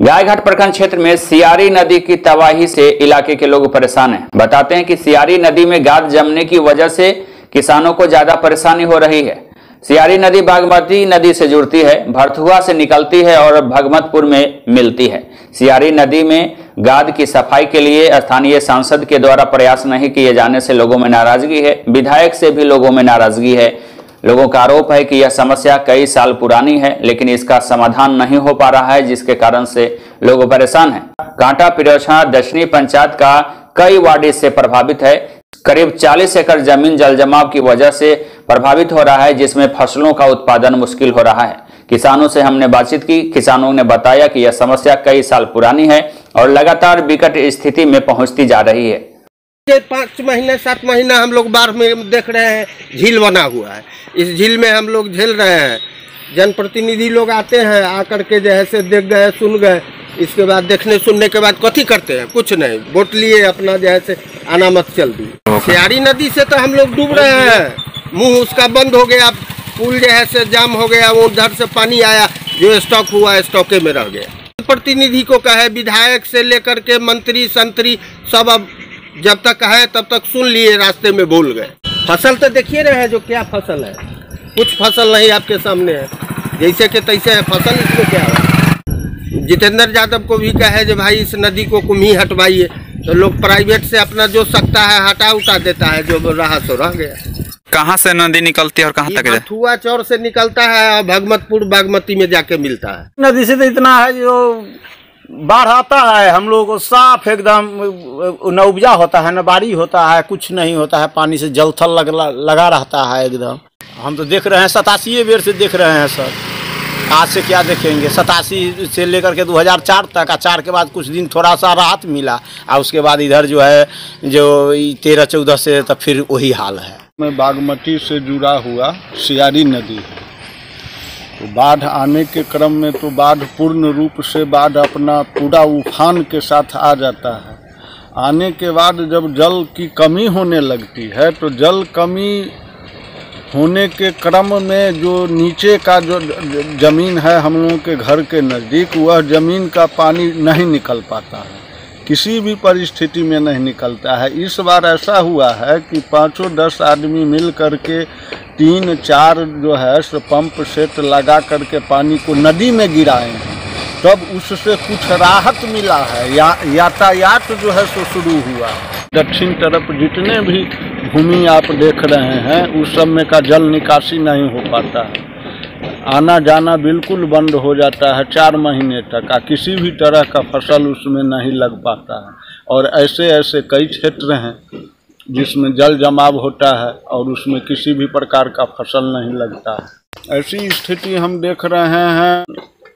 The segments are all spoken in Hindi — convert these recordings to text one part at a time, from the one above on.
गायघाट प्रखंड क्षेत्र में सियारी नदी की तबाही से इलाके के लोग परेशान हैं। बताते हैं कि सियारी नदी में गाद जमने की वजह से किसानों को ज्यादा परेशानी हो रही है। सियारी नदी बागमती नदी से जुड़ती है, भरथुआ से निकलती है और भगमतपुर में मिलती है। सियारी नदी में गाद की सफाई के लिए स्थानीय सांसद के द्वारा प्रयास नहीं किए जाने से लोगों में नाराजगी है। विधायक से भी लोगों में नाराजगी है। लोगों का आरोप है कि यह समस्या कई साल पुरानी है, लेकिन इसका समाधान नहीं हो पा रहा है, जिसके कारण से लोग परेशान हैं। कांटा पिरोछा दक्षिणी पंचायत का कई वार्ड इससे प्रभावित है। करीब 40 एकड़ जमीन जलजमाव की वजह से प्रभावित हो रहा है, जिसमें फसलों का उत्पादन मुश्किल हो रहा है। किसानों से हमने बातचीत की। किसानों ने बताया कि यह समस्या कई साल पुरानी है और लगातार विकट स्थिति में पहुंचती जा रही है। 5 महीने 7 महीना हम लोग बाढ़ में देख रहे हैं, झील बना हुआ है। इस झील में हम लोग झेल रहे हैं। जनप्रतिनिधि लोग आते हैं, आकर के जैसे देख गए, सुन गए, इसके बाद देखने सुनने के बाद कथी करते हैं? कुछ नहीं, वोट लिए अपना जैसे आना मत चल दी। सियारी नदी से तो हम लोग डूब रहे हैं, मुंह उसका बंद हो गया, पुल जैसे जाम हो गया, वो उधर से पानी आया, जो स्टॉक हुआ स्टॉके में रह गया। प्रतिनिधि को कहे, विधायक से लेकर के मंत्री संतरी सब अब जब तक है तब तक सुन लिए, रास्ते में बोल गए। फसल तो देखिए रहे हैं जो क्या फसल है, कुछ फसल नहीं आपके सामने है, जैसे कि तैसे है फसल। इसमें क्या है? जितेंद्र यादव को भी कहे जो भाई इस नदी को कुम ही हटवाइए, तो लोग प्राइवेट से अपना जो सकता है हटा उठा देता है, जो रहा सो रह गया। कहाँ से नदी निकलती है और कहाँ तक? भरथुआ चौर से निकलता है और भगमतपुर बागमती में जाके मिलता है। नदी से तो इतना है जो बाढ़ आता है, हम लोग को साफ एकदम न उपजा होता है, न बाड़ी होता है, कुछ नहीं होता है। पानी से जलथल लगा रहता है एकदम। हम तो देख रहे हैं 87 बेर से देख रहे हैं सर। आज से क्या देखेंगे? 87 से लेकर के 2004 तक, 4 के बाद कुछ दिन थोड़ा सा राहत मिला, और उसके बाद इधर जो है जो 13-14 से तब फिर वही हाल है। में बागमती से जुड़ा हुआ सियारी नदी है, तो बाढ़ आने के क्रम में तो बाढ़ पूर्ण रूप से बाढ़ अपना पूरा उफान के साथ आ जाता है। आने के बाद जब जल की कमी होने लगती है, तो जल कमी होने के क्रम में जो नीचे का जो ज़मीन है हम लोगों के घर के नज़दीक, वह ज़मीन का पानी नहीं निकल पाता है, किसी भी परिस्थिति में नहीं निकलता है। इस बार ऐसा हुआ है कि 5-10 आदमी मिल करके 3-4 जो है सो पंप सेट लगा करके पानी को नदी में गिराए हैं, तब उससे कुछ राहत मिला है। यातायात जो है सो शुरू हुआ है। दक्षिण तरफ जितने भी भूमि आप देख रहे हैं, उस सब में का जल निकासी नहीं हो पाता है। आना जाना बिल्कुल बंद हो जाता है 4 महीने तक, किसी भी तरह का फसल उसमें नहीं लग पाता है। और ऐसे ऐसे कई क्षेत्र हैं जिसमें जल जमाव होता है और उसमें किसी भी प्रकार का फसल नहीं लगता है। ऐसी स्थिति हम देख रहे हैं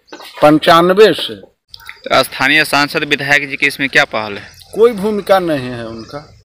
95 से। तो स्थानीय सांसद विधायक जी की इसमें क्या पहल है? कोई भूमिका नहीं है उनका।